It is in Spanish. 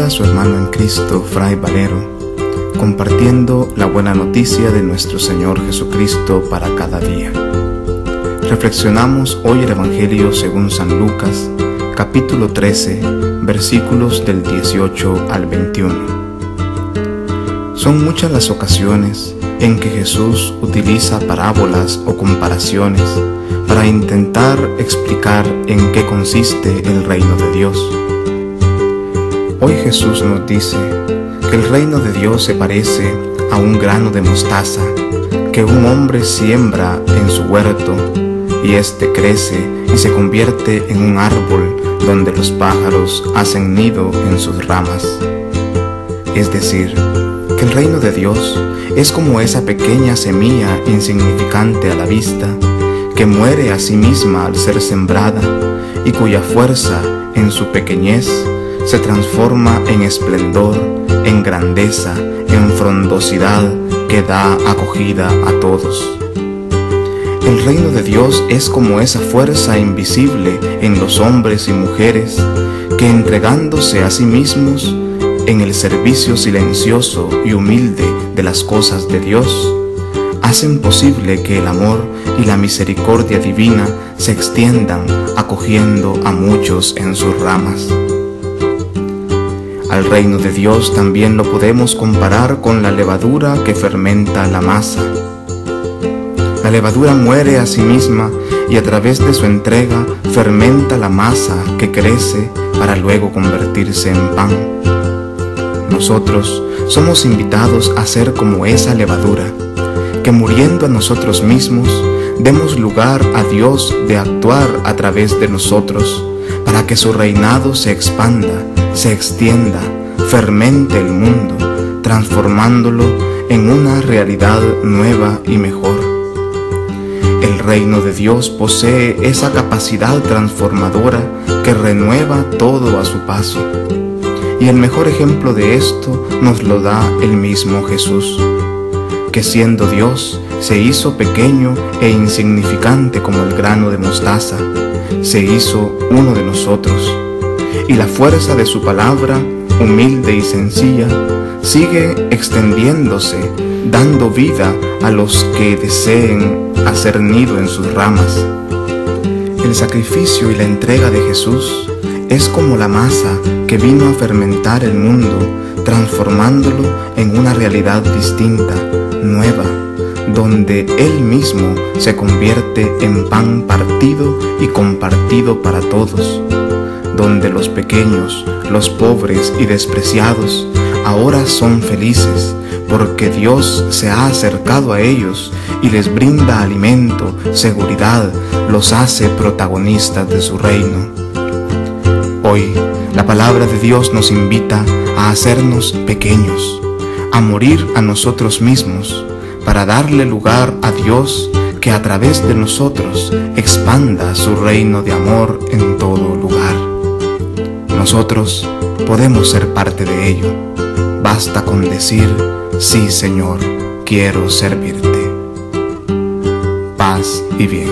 saluda a su hermano en Cristo, Fray Valero, compartiendo la buena noticia de nuestro Señor Jesucristo para cada día. Reflexionamos hoy el Evangelio según San Lucas, capítulo 13, versículos del 18 al 21. Son muchas las ocasiones en que Jesús utiliza parábolas o comparaciones para intentar explicar en qué consiste el reino de Dios. Hoy Jesús nos dice que el reino de Dios se parece a un grano de mostaza que un hombre siembra en su huerto, y éste crece y se convierte en un árbol donde los pájaros hacen nido en sus ramas. Es decir, que el reino de Dios es como esa pequeña semilla insignificante a la vista, que muere a sí misma al ser sembrada y cuya fuerza en su pequeñez se transforma en esplendor, en grandeza, en frondosidad que da acogida a todos. El reino de Dios es como esa fuerza invisible en los hombres y mujeres que, entregándose a sí mismos en el servicio silencioso y humilde de las cosas de Dios, hacen posible que el amor y la misericordia divina se extiendan acogiendo a muchos en sus ramas. Al reino de Dios también lo podemos comparar con la levadura que fermenta la masa. La levadura muere a sí misma y a través de su entrega fermenta la masa que crece para luego convertirse en pan. Nosotros somos invitados a ser como esa levadura, que muriendo a nosotros mismos, demos lugar a Dios de actuar a través de nosotros, para que su reinado se expanda, se extienda, fermente el mundo, transformándolo en una realidad nueva y mejor. El reino de Dios posee esa capacidad transformadora que renueva todo a su paso. Y el mejor ejemplo de esto nos lo da el mismo Jesús, que siendo Dios se hizo pequeño e insignificante como el grano de mostaza, se hizo uno de nosotros, y la fuerza de su palabra, humilde y sencilla, sigue extendiéndose, dando vida a los que deseen hacer nido en sus ramas. El sacrificio y la entrega de Jesús es como la masa que vino a fermentar el mundo, transformándolo en una realidad distinta, nueva, donde Él mismo se convierte en pan partido y compartido para todos, donde los pequeños, los pobres y despreciados ahora son felices, porque Dios se ha acercado a ellos y les brinda alimento, seguridad, los hace protagonistas de su reino. Hoy, la palabra de Dios nos invita a hacernos pequeños, a morir a nosotros mismos, para darle lugar a Dios que a través de nosotros expanda su reino de amor en todo lugar. Nosotros podemos ser parte de ello. Basta con decir: sí, Señor, quiero servirte. Paz y bien.